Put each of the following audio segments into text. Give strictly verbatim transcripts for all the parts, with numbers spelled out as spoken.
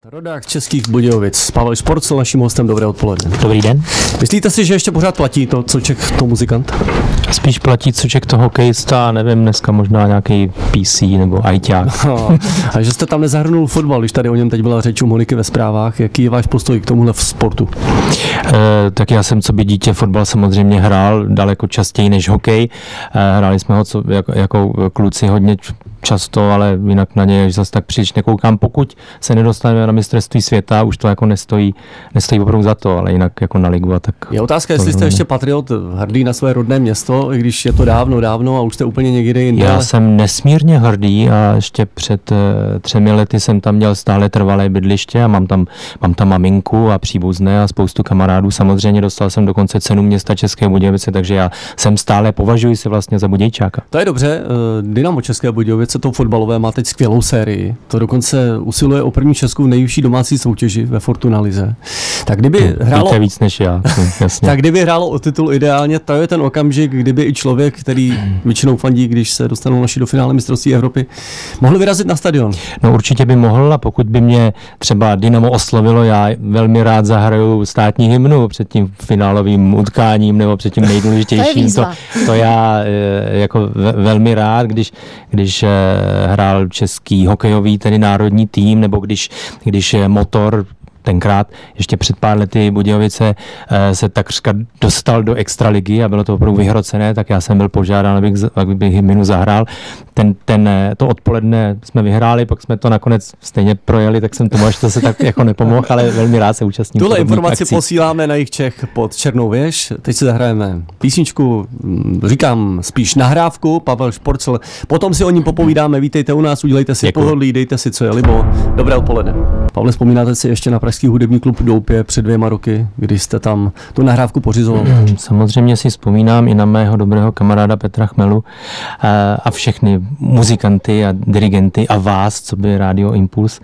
Rodák Českých Budějovic, Pavel Šporcl, naším hostem, dobré odpoledne. Dobrý den. Myslíte si, že ještě pořád platí to, co ček to muzikant? Spíš platí, co ček to hokejista, nevím, dneska možná nějaký P C nebo ajťák. No, a že jste tam nezahrnul fotbal, když tady o něm teď byla řeč u Moniky ve zprávách, jaký je váš postoj k tomuhle v sportu? E, tak já jsem co by dítě fotbal samozřejmě hrál daleko častěji než hokej. E, hráli jsme ho co, jako, jako kluci hodně často, ale jinak na něj zase tak příliš nekoukám. Pokud se nedostaneme na mistrovství světa, už to jako nestojí, nestojí opravdu za to, ale jinak jako na ligu a tak. Je otázka, jestli jste ještě patriot, hrdý na své rodné město, i když je to dávno, dávno a už jste úplně někde jinde. Já jsem nesmírně hrdý a ještě před uh, třemi lety jsem tam měl stále trvalé bydliště a mám tam, mám tam maminku a příbuzné a spoustu kamarádů. Samozřejmě dostal jsem dokonce cenu města České Budějovice, takže já jsem stále, považuji se vlastně za Budějčáka. To je dobře. Dynamo České Budějovice, to fotbalové, má teď skvělou sérii. To dokonce usiluje o první Česku v nejvyšší domácí soutěži ve Fortuna lize. Tak kdyby hrálo Víte víc než já, jasně. Tak kdyby hrálo o titul ideálně, to je ten okamžik, kdyby i člověk, který většinou fandí, když se dostanou naši do finále mistrovství Evropy, mohl vyrazit na stadion. No určitě by mohl, a pokud by mě třeba Dynamo oslovilo, já velmi rád zahraju státní hymnu před tím finálovým utkáním nebo před tím nejdůležitějším. to, to já jako velmi rád, když, když hrál český hokejový, tedy národní tým, nebo když, když Motor tenkrát, ještě před pár lety Budějovice se takřka dostal do extraligy a bylo to opravdu vyhrocené, tak já jsem byl požádán, abych, abych hymnu zahrál. Ten, ten, to odpoledne jsme vyhráli, pak jsme to nakonec stejně projeli, tak jsem tomu až to se tak jako nepomohl, ale velmi rád se účastním. Tuhle informaci akcí posíláme na jich Čech pod Černou věž. Teď si zahrajeme písničku, říkám spíš nahrávku, Pavel Šporcl. Potom si o ní popovídáme, vítejte u nás, udělejte si Děkuji. pohodlí, dejte si, co je libo. Dobré odpoledne. Pavle, vzpomínáte si ještě na pražský hudební klub Doupě před dvěma roky, když jste tam tu nahrávku pořizoval? Samozřejmě si vzpomínám i na mého dobrého kamaráda Petra Chmelu a, a všechny muzikanty a dirigenty a vás, co by Radio Impuls.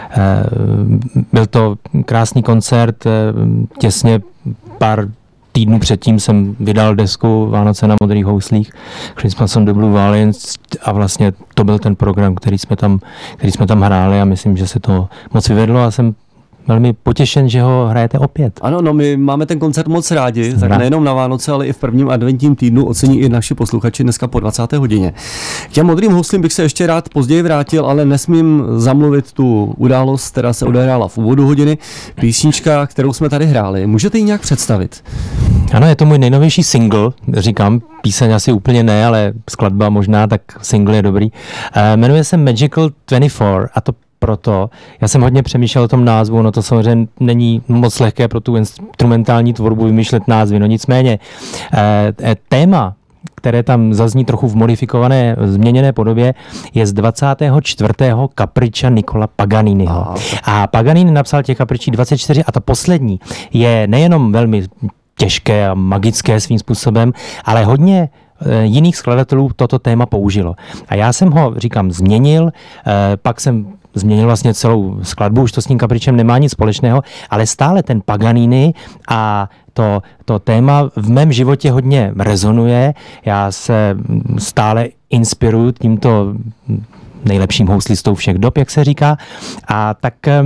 Byl to krásný koncert, těsně pár týdnů předtím jsem vydal desku Vánoce na modrých houslích, šli jsme sem do Blue Valiance a vlastně to byl ten program, který jsme tam, který jsme tam hráli a myslím, že se to moc vyvedlo a jsem velmi potěšen, že ho hrajete opět. Ano, no my máme ten koncert moc rádi, tak nejenom na Vánoce, ale i v prvním adventním týdnu ocení i naši posluchači dneska po dvacáté hodině. K těm modrým houslím bych se ještě rád později vrátil, ale nesmím zamluvit tu událost, která se odehrála v úvodu hodiny. Písnička, kterou jsme tady hráli. Můžete ji nějak představit? Ano, je to můj nejnovější single, říkám, píseň asi úplně ne, ale skladba možná, tak single je dobrý. E, jmenuje se Magical dvacet čtyři a to proto, já jsem hodně přemýšlel o tom názvu, no to samozřejmě není moc lehké pro tu instrumentální tvorbu vymýšlet názvy, no nicméně e, téma, které tam zazní trochu v modifikované, změněné podobě, je z dvacátého čtvrtého kapriča Nicola Paganiniho. A Paganini napsal těch kapričí dvacet čtyři a ta poslední je nejenom velmi těžké a magické svým způsobem, ale hodně jiných skladatelů toto téma použilo. A já jsem ho, říkám, změnil, pak jsem změnil vlastně celou skladbu, už to s tím kapričem nemá nic společného, ale stále ten Paganini a to, to téma v mém životě hodně rezonuje. Já se stále inspiruju tímto nejlepším houslistou všech dob, jak se říká. A tak eh,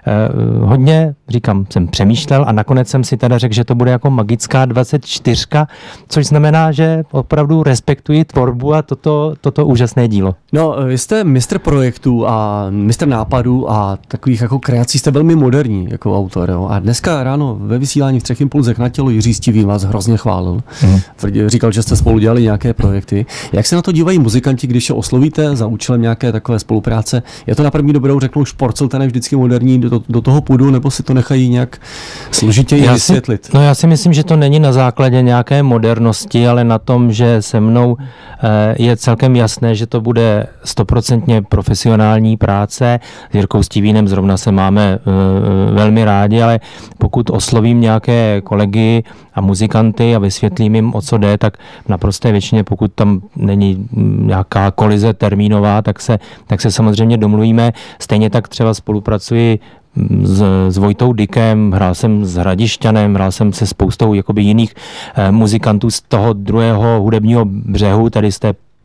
hodně, říkám, jsem přemýšlel a nakonec jsem si teda řekl, že to bude jako magická dvacet čtyři, což znamená, že opravdu respektuji tvorbu a toto, toto úžasné dílo. No, vy jste mistr projektů a mistr nápadů a takových jako kreací, jste velmi moderní jako autor. Jo? A dneska ráno ve vysílání v Třech impulzech na tělo Jiří Stivý vás hrozně chválil. Mm. Říkal, že jste spolu dělali nějaké projekty. Jak se na to dívají muzikanti, když je oslovíte za účelem nějaké takové spolupráce? Je to na první dobrou řeknou Šporcl, ten je vždycky moderní, do, do toho půjdu, nebo si to nechají nějak složitěji já vysvětlit? Si, no já si myslím, že to není na základě nějaké modernosti, ale na tom, že se mnou eh, je celkem jasné, že to bude stoprocentně profesionální práce. S Jirkou Stivínem zrovna se máme e, velmi rádi, ale pokud oslovím nějaké kolegy a muzikanty a vysvětlím jim, o co jde, tak v naprosté většině, pokud tam není nějaká kolize termínová, tak se, tak se samozřejmě domluvíme. Stejně tak třeba spolupracuji s, s Vojtou Dykem, hrál jsem s Hradišťanem, hrál jsem se spoustou jakoby jiných e, muzikantů z toho druhého hudebního břehu, tady z té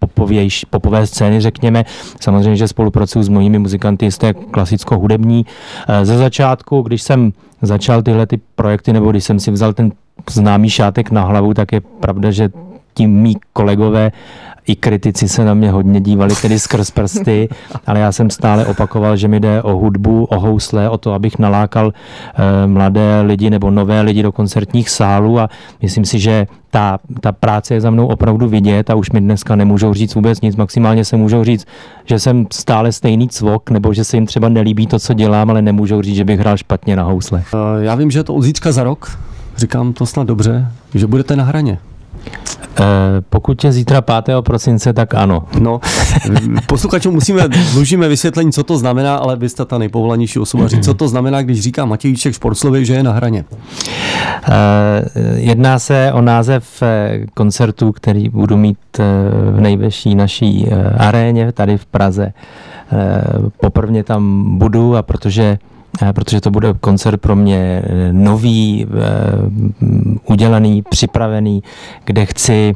popovějš, popové scény, řekněme. Samozřejmě, že spolupracuju s mnohými muzikanty z té klasicko-hudební. Ze začátku, když jsem začal tyhle ty projekty, nebo když jsem si vzal ten známý šátek na hlavu, tak je pravda, že tím mý kolegové i kritici se na mě hodně dívali tedy skrz prsty, ale já jsem stále opakoval, že mi jde o hudbu, o housle, o to, abych nalákal e, mladé lidi nebo nové lidi do koncertních sálů a myslím si, že ta, ta práce je za mnou opravdu vidět a už mi dneska nemůžou říct vůbec nic, maximálně se můžou říct, že jsem stále stejný cvok, nebo že se jim třeba nelíbí to, co dělám, ale nemůžou říct, že bych hrál špatně na housle. Já vím, že je to od zítřka za rok, říkám to snad dobře, že budete na hraně. Eh, pokud je zítra pátého prosince, tak ano. No, posluchačům musíme, dlužíme vysvětlení, co to znamená, ale vy jste ta nejpovolanější osoba říct, co to znamená, když říká Matějíček Športslově, že je na hraně. Eh, jedná se o název koncertu, který budu mít v nejvyšší naší aréně tady v Praze. Eh, poprvně tam budu a protože protože to bude koncert pro mě nový, udělaný, připravený, kde chci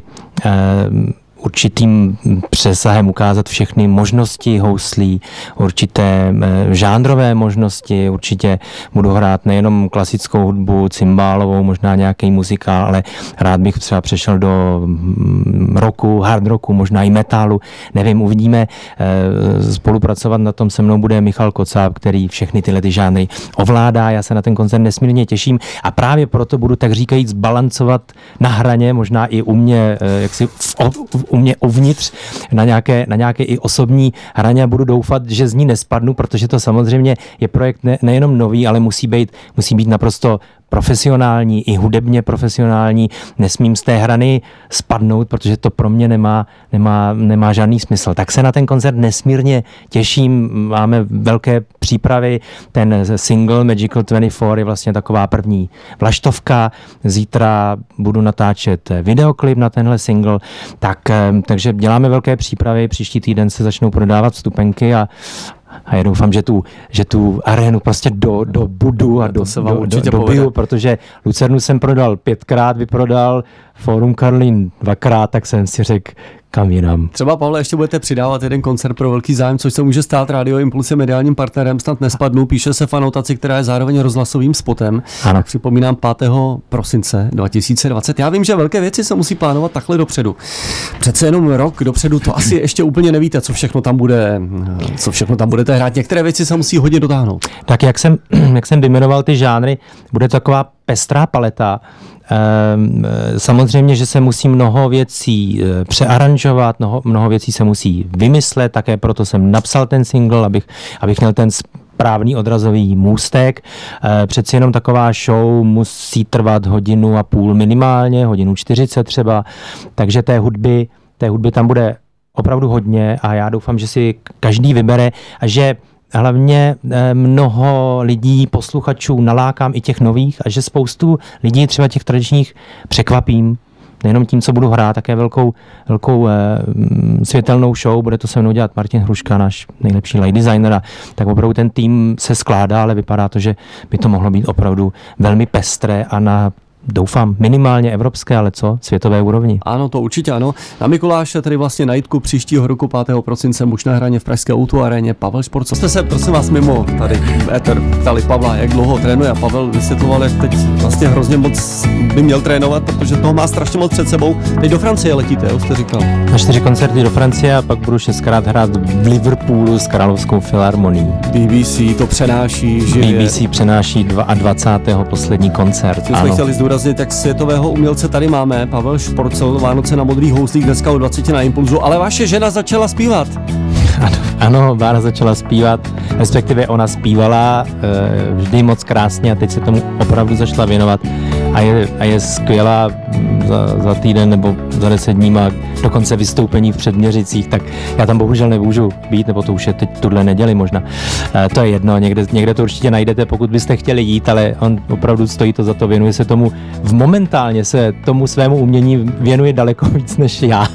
určitým přesahem ukázat všechny možnosti houslí, určité žánrové možnosti, určitě budu hrát nejenom klasickou hudbu, cymbálovou, možná nějaký muzikál, ale rád bych třeba přešel do rocku, hard rocku, možná i metalu, nevím, uvidíme. Spolupracovat na tom se mnou bude Michal Kocáb, který všechny tyhle ty žánry ovládá, já se na ten koncert nesmírně těším a právě proto budu tak říkajíc balancovat na hraně, možná i u mě, jaksi v, v, u mě uvnitř na nějaké, na nějaké i osobní hraně a budu doufat, že z ní nespadnu, protože to samozřejmě je projekt ne, nejenom nový, ale musí být, musí být naprosto profesionální, i hudebně profesionální. Nesmím z té hrany spadnout, protože to pro mě nemá, nemá, nemá žádný smysl. Tak se na ten koncert nesmírně těším. Máme velké přípravy. Ten single Magical dvacet čtyři je vlastně taková první vlaštovka. Zítra budu natáčet videoklip na tenhle single. Tak, takže děláme velké přípravy. Příští týden se začnou prodávat vstupenky a A já doufám, že tu, že tu arénu prostě do, do budu a do, do, do, dobiju, protože Lucernu jsem prodal pětkrát, vyprodal Fórum Karlín dvakrát, tak jsem si řekl, kam jinam. Třeba, Pavle, ještě budete přidávat jeden koncert pro velký zájem, což se může stát. Radio Impuls je mediálním partnerem, snad nespadnu. Píše se v anotaci, která je zároveň rozhlasovým spotem. Ano. Připomínám pátého prosince dva tisíce dvacet. Já vím, že velké věci se musí plánovat takhle dopředu. Přece jenom rok dopředu, to asi ještě úplně nevíte, co všechno tam bude, co všechno tam budete hrát. Některé věci se musí hodně dotáhnout. Tak jak jsem, jak jsem vyjmenoval ty žánry, bude taková pestrá paleta. Samozřejmě, že se musí mnoho věcí přearanžovat, mnoho, mnoho věcí se musí vymyslet, také proto jsem napsal ten single, abych, abych měl ten správný odrazový můstek. Přeci jenom taková show musí trvat hodinu a půl minimálně, hodinu čtyřicet třeba, takže té hudby, té hudby tam bude opravdu hodně a já doufám, že si každý vybere a že hlavně mnoho lidí, posluchačů nalákám i těch nových a že spoustu lidí třeba těch tradičních překvapím. Nejenom tím, co budu hrát, také velkou, velkou eh, světelnou show. Bude to se mnou dělat Martin Hruška, náš nejlepší light designer. A tak opravdu ten tým se skládá, ale vypadá to, že by to mohlo být opravdu velmi pestré a na doufám minimálně evropské, ale co? Světové úrovni. Ano, to určitě ano. Na Mikuláše, tedy vlastně na Jitku příštího roku pátého prosince muž na hraně v pražské ó dvě aréně Pavel Šporc. Jste se, prosím vás, mimo tady éter ptali Pavla, jak dlouho trénuje a Pavel vysvětloval, jak teď vlastně hrozně moc by měl trénovat, protože toho má strašně moc před sebou. Teď do Francie letíte, už jste říkal. Na čtyři koncerty do Francie a pak budu šestkrát hrát v Liverpoolu s Královskou filharmonií. B B C to přenáší živě. B B C přenáší dvacátého poslední koncert. Co jsme chtěli zdůraznit, jak světového umělce tady máme, Pavel Šporcel, Vánoce na modrých houslích, dneska o dvaceti na Impulzu, ale vaše žena začala zpívat. Ano, ano, Bára začala zpívat, respektive ona zpívala e, vždy moc krásně a teď se tomu opravdu začala věnovat a je, a je skvělá za, za týden nebo za deset dní má dokonce vystoupení v Předměřicích, tak já tam bohužel nemůžu být, nebo to už je teď tuhle neděli možná. E, to je jedno, někde, někde to určitě najdete, pokud byste chtěli jít, ale on opravdu stojí to za to, věnuje se tomu, v momentálně se tomu svému umění věnuje daleko víc než já.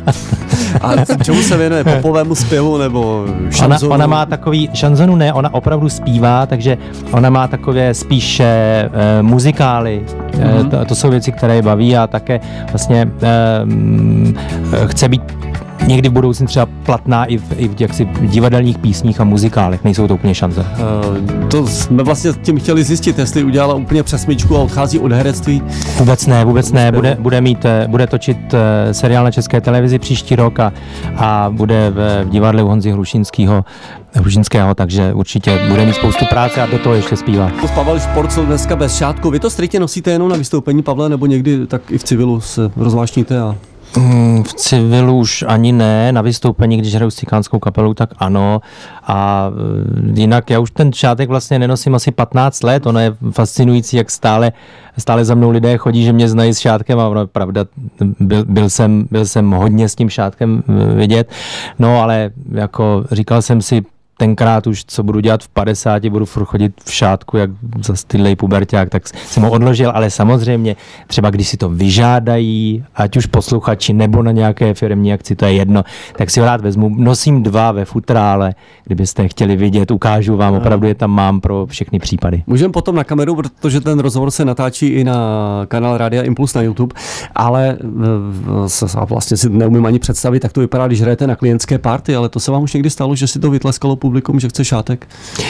A čemu se věnuje? Popovému zpěvu nebo šanzonu? Ona, ona má takový, šanzonu ne, ona opravdu zpívá, takže ona má takové spíše e, muzikály. Mm-hmm. E, to, to jsou věci, které baví a také vlastně e, chce být někdy v budoucnu třeba platná i v, i v jaksi divadelních písních a muzikálech, nejsou to úplně šance. Uh, to jsme vlastně tím chtěli zjistit, jestli udělala úplně přesmičku a odchází od herectví. Vůbec ne, vůbec ne, bude, bude mít, bude točit seriál na České televizi příští rok a, a bude v, v divadle u Honzy Hrušinského, Hrušinského, takže určitě bude mít spoustu práce a do toho ještě zpívá. Pavel Šporcl dneska bez šátku. Vy to striktně nosíte jenom na vystoupení, Pavle, nebo někdy tak i v civilu se rozvášníte? A... V civilu už ani ne, na vystoupení, když hraju s cikánskou kapelou, tak ano. A jinak já už ten šátek vlastně nenosím asi patnáct let, ono je fascinující, jak stále, stále za mnou lidé chodí, že mě znají s šátkem a ono pravda, byl, byl, jsem, byl jsem hodně s tím šátkem vidět, no ale jako říkal jsem si, tenkrát už, co budu dělat v padesáti, budu furt chodit v šátku, jak zastydlej puberťák, tak jsem ho odložil, ale samozřejmě třeba když si to vyžádají, ať už posluchači nebo na nějaké firmní akci, to je jedno, tak si ho rád vezmu. Nosím dva ve futrále, kdybyste chtěli vidět, ukážu vám, opravdu je tam mám pro všechny případy. Můžeme potom na kameru, protože ten rozhovor se natáčí i na kanál Rádia Impuls na YouTube, ale a vlastně si neumím ani představit, tak to vypadá, když hrajete na klientské party, ale to se vám už někdy stalo, že si to vytleskalo publikum, že chce šátek?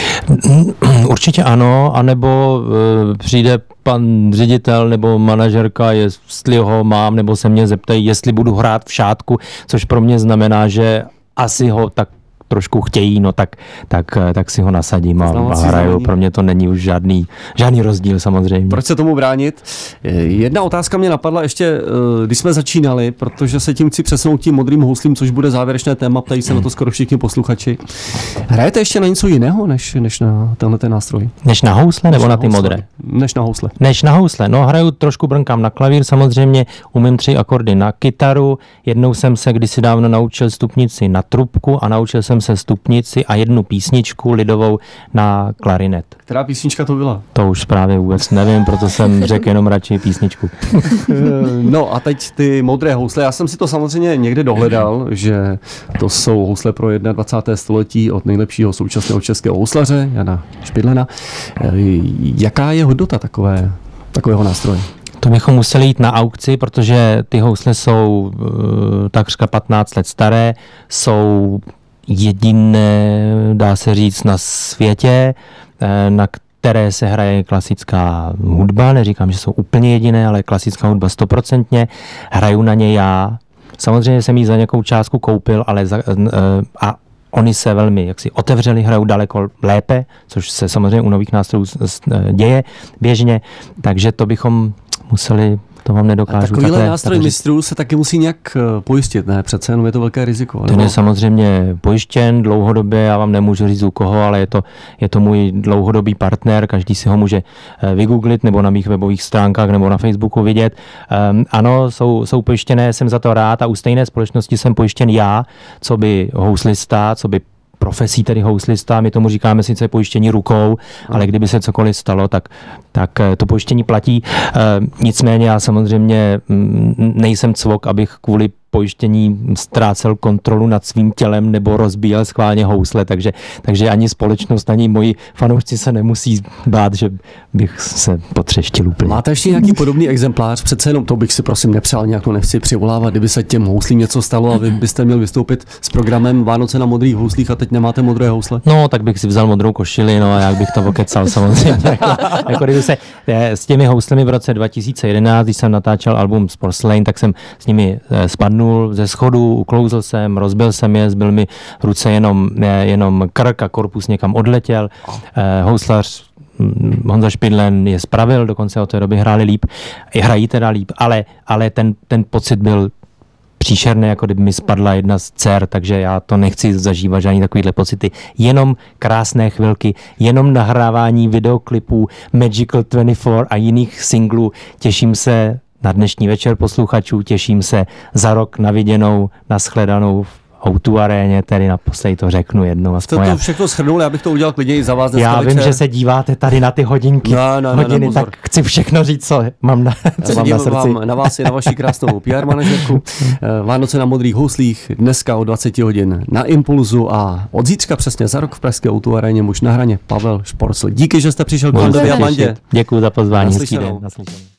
Určitě ano, anebo e, přijde pan ředitel nebo manažerka, jestli ho mám, nebo se mě zeptají, jestli budu hrát v šátku, což pro mě znamená, že asi ho tak trošku chtějí, no tak, tak, tak si ho nasadím a, a hraju. Pro mě to není už žádný, žádný rozdíl samozřejmě. Proč se tomu bránit? Jedna otázka mě napadla ještě, když jsme začínali, protože se tím chci přesunout tím modrým houslím, což bude závěrečné téma, ptají se na to skoro všichni posluchači. Hrajete ještě na něco jiného, než, než na tenhle ten nástroj? Než na housle nebo než na ty housle. modré? Než na housle. Než na housle. No hraju trošku, brnkám na klavír, samozřejmě umím tři akordy na kytaru. Jednou jsem se kdysi dávno naučil stupnici na trubku a naučil jsem se stupnici a jednu písničku lidovou na klarinet. Která písnička to byla? To už právě vůbec nevím, proto jsem řekl jenom radši písničku. No a teď ty modré housle. Já jsem si to samozřejmě někde dohledal, že to jsou housle pro dvacátého prvního století od nejlepšího současného českého houslaře Jana Špidlena. Jaká je hodnota takové, takového nástroje? To bychom museli jít na aukci, protože ty housle jsou uh, takřka patnáct let staré, jsou jediné, dá se říct, na světě, na které se hraje klasická hudba. Neříkám, že jsou úplně jediné, ale klasická hudba stoprocentně. Hraju na ně já. Samozřejmě jsem ji za nějakou částku koupil, ale za, a oni se velmi jaksi otevřeli, hrajou daleko lépe, což se samozřejmě u nových nástrojů děje běžně, takže to bychom museli, to vám nedokážu. A takovýhle nástroj mistrů se taky musí nějak pojistit, ne? Přece jenom je to velké riziko. Ten je samozřejmě pojištěn dlouhodobě, já vám nemůžu říct u koho, ale je to, je to můj dlouhodobý partner, každý si ho může vygooglit nebo na mých webových stránkách nebo na Facebooku vidět. Um, ano, jsou, jsou pojištěné, jsem za to rád a u stejné společnosti jsem pojištěn já, co by houslista, co by profesí, tedy houslista, my tomu říkáme sice pojištění rukou, ale kdyby se cokoliv stalo, tak, tak to pojištění platí. E, nicméně já samozřejmě nejsem cvok, abych kvůli pojištění ztrácel kontrolu nad svým tělem nebo rozbíjel schválně housle, takže, takže ani společnost, ani moji fanoušci se nemusí bát, že bych se potřeštil úplně. Máte ještě nějaký podobný exemplář? Přece jenom to bych si prosím nepřál, nějak to nechci přivolávat, kdyby se těm houslím něco stalo a vy byste měl vystoupit s programem Vánoce na modrých houslích a teď nemáte modré housle? No, tak bych si vzal modrou košili, no a jak bych to okecal samozřejmě. jako, jako kdyby se s těmi houslemi v roce dva tisíce jedenáct, když jsem natáčel album z Porcelain, tak jsem s nimi spadnul ze schodu, uklouzl jsem, rozbil jsem je, zbyl mi v ruce jenom, jenom krk a korpus někam odletěl. Houslař Honza Špidlen je spravil, dokonce od té doby hráli líp, hrají teda líp, ale, ale ten, ten pocit byl příšerný, jako kdyby mi spadla jedna z dcer, takže já to nechci zažívat žádný takovýhle pocity. Jenom krásné chvilky, jenom nahrávání videoklipů Magical dvacet čtyři a jiných singlů. Těším se na dnešní večer posluchačů, těším se za rok na viděnou, na shledanou v ó dva aréně, tedy naposledy to řeknu jednou. Jste to všechno shrnul, já bych to udělal klidně i za vás dneska Já večer. vím, že se díváte tady na ty hodinky, no, no, hodiny, no, no, tak chci všechno říct, co mám na, co mám na srdci. Vám, na vás i na vaši krásnou P R manažerku. Vánoce na modrých houslích, dneska o dvacet hodin na Impulzu a od zítřka přesně za rok v pražské ó dva aréně muž na hraně Pavel Šporcl. Díky, že jste přišel k Vandově a bandě. Děkuji za pozvání, hezký den. Naslyšenou.